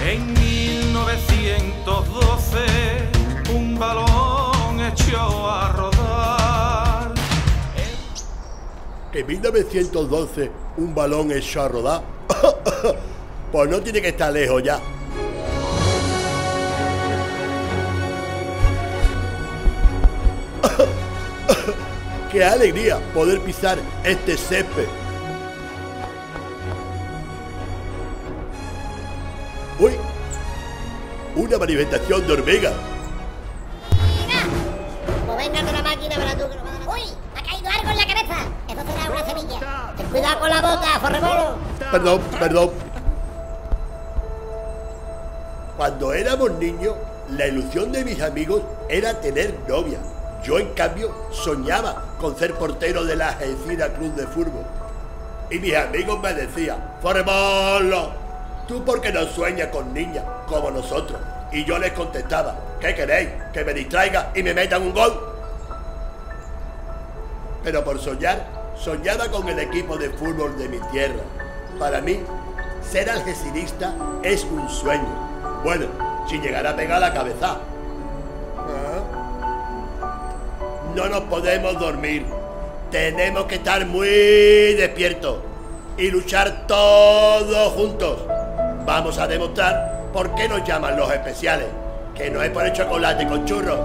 En 1912 un balón echó a rodar. En 1912 un balón echó a rodar. Pues no tiene que estar lejos ya. ¡Qué alegría poder pisar este césped! ¡Uy! ¡Una manifestación de hormigas! ¡Mira! Pues venga con la máquina para tú que no vas a dar. ¡Uy! ¡Me ha caído algo en la cabeza! Eso será una semilla. Ten cuidado con la boca, forrebolo. Perdón. Cuando éramos niños, la ilusión de mis amigos era tener novia. Yo, en cambio, soñaba con ser portero de la Algeciras Club de Fútbol. Y mis amigos me decían: ¡Forrebolo! ¿Tú por qué no sueñas con niñas como nosotros? Y yo les contestaba: ¿qué queréis? ¿Que me distraiga y me metan un gol? Pero por soñar, soñaba con el equipo de fútbol de mi tierra. Para mí, ser algecinista es un sueño. Bueno, sin llegar a pegar la cabeza. No nos podemos dormir. Tenemos que estar muy despiertos y luchar todos juntos. Vamos a demostrar por qué nos llaman los especiales, que no es por el chocolate con churros.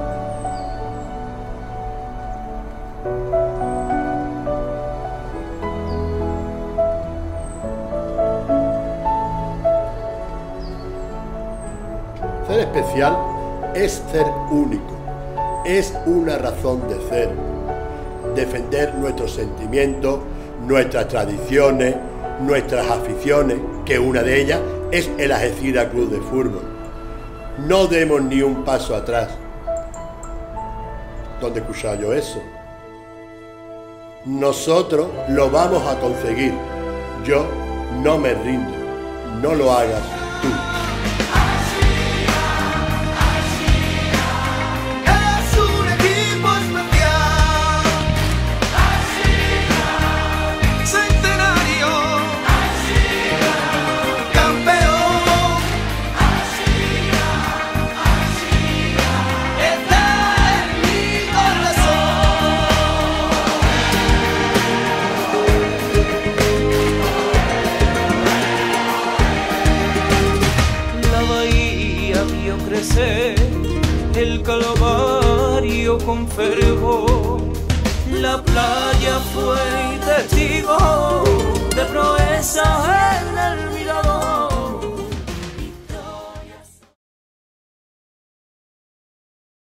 Ser especial es ser único. Es una razón de ser. Defender nuestros sentimientos, nuestras tradiciones, nuestras aficiones, que una de ellas es el Algeciras Club de Fútbol. No demos ni un paso atrás. ¿Dónde he escuchado yo eso? Nosotros lo vamos a conseguir. Yo no me rindo. No lo hagas tú. El calvario con fervor, la playa fue testigo.